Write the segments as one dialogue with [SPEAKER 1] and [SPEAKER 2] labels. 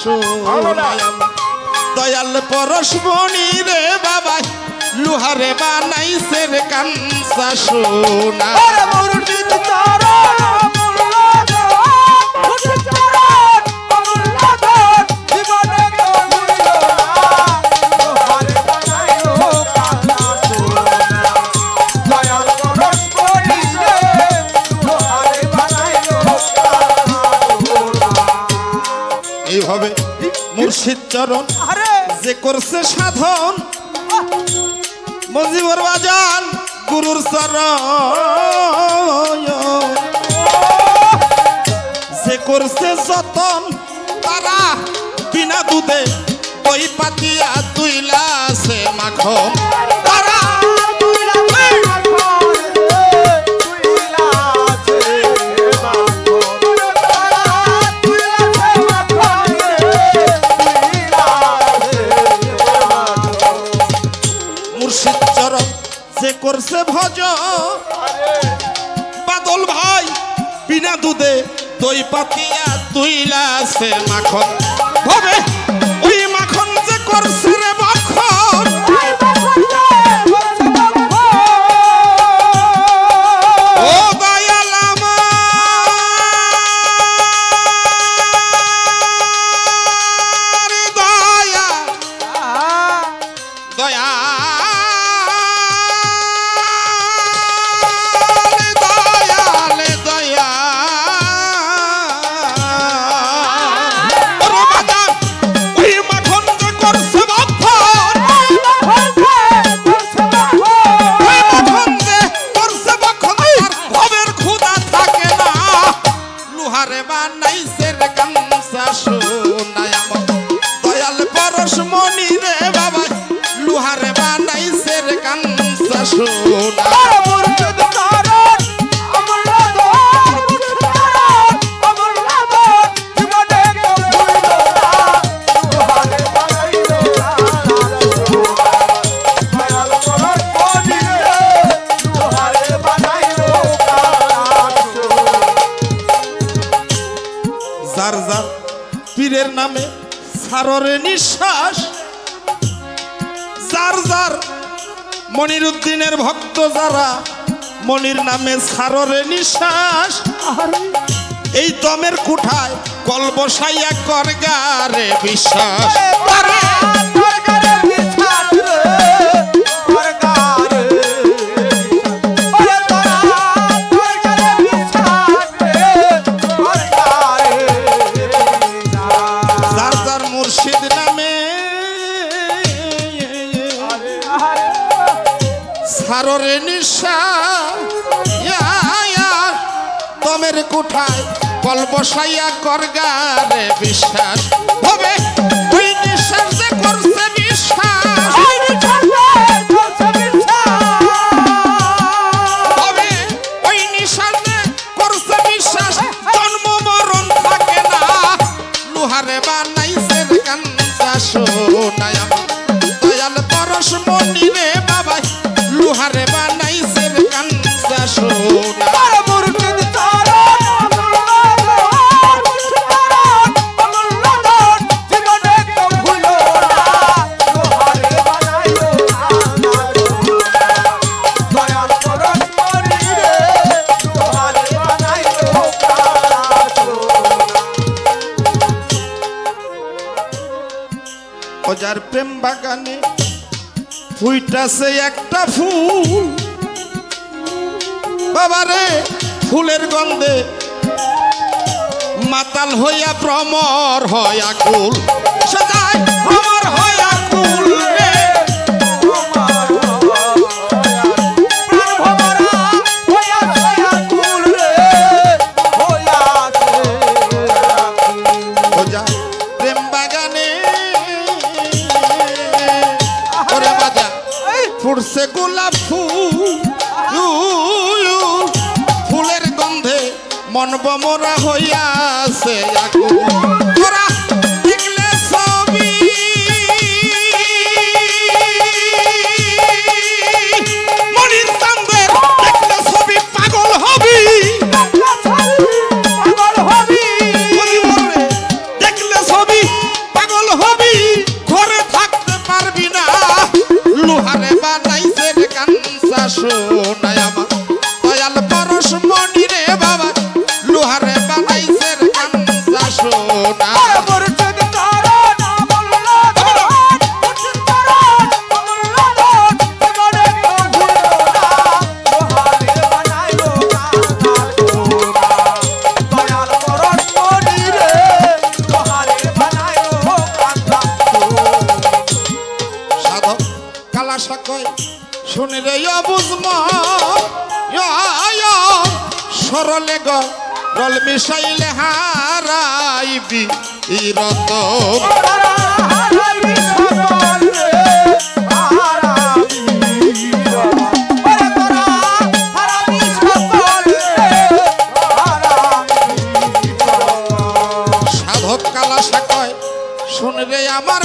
[SPEAKER 1] শোনায় দয়াল পরশমণি রে বাবা লুহারে বানাইছে রে কাঞ্চা সোনা এইভাবে মুর্শিদ চরণ যে করছে সাধন মজিবর বাজান গুরুর চরণ যে করছে যতন তারা বিনা দুধে দই পাতিয়া তুইলাছে মাখন তারা করছে ভজ বাদল ভাই বিনা দুধে দই পাতিয়া তুইলাছে মাখন হবে ওই মাখন যে করছে রে মাখন ও দয়াল আমার দয়া দয়া যার যার পীরের নামে সাররে নিঃশ্বাস যার যার মনির উদ্দিনের ভক্ত যারা মনির নামে সাররে নিঃশ্বাস এই দমের কুঠায় কল বসাইয়া করগারে বিশ্বাস সাররে নিশা দমের কুঠায় কল বসাইয়া করগারে বিশ্বাস হবে ওই নিঃশ্বাস যে করছে বিশ্বাস হবে ওই নিঃশ্বাস যে করছে বিশ্বাস জন্ম মরণ থাকে না লুহারে বানাইছে কাঞ্চা সোনায় দয়াল পরশমণি রে বাবা লুহারে বানাইছে কাঞ্চা সোনা যার প্রেম বাগানে ফুইটাছে একটা ফুল বাবারে ফুলের গন্ধে মাতাল হইয়া ভ্রমর হয় আকুল সদাই ভ্রমর হয় আকুল রে প্রেম বাগানে ফুটছে গোলাপ ফুলের গন্ধে মন বমরা হইয়াছে তোরা দেখলে ছবি মনির চাঁদের দেখলে ছবি পাগল হবি দেখলে ছবি শোনায় আমার দয়াল পরশ মনি রে বাবা লোহারে বানাইছে কাঞ্চা সোনা শুনি রে বুঝম সরলে গল মিশাইলে হারাইবি রত সাধক কালাসা কয় শুনি রে আমার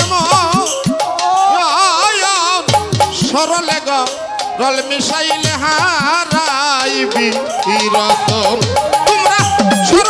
[SPEAKER 1] সরলে গল মিশাইলে হারাইবি রত তোমরা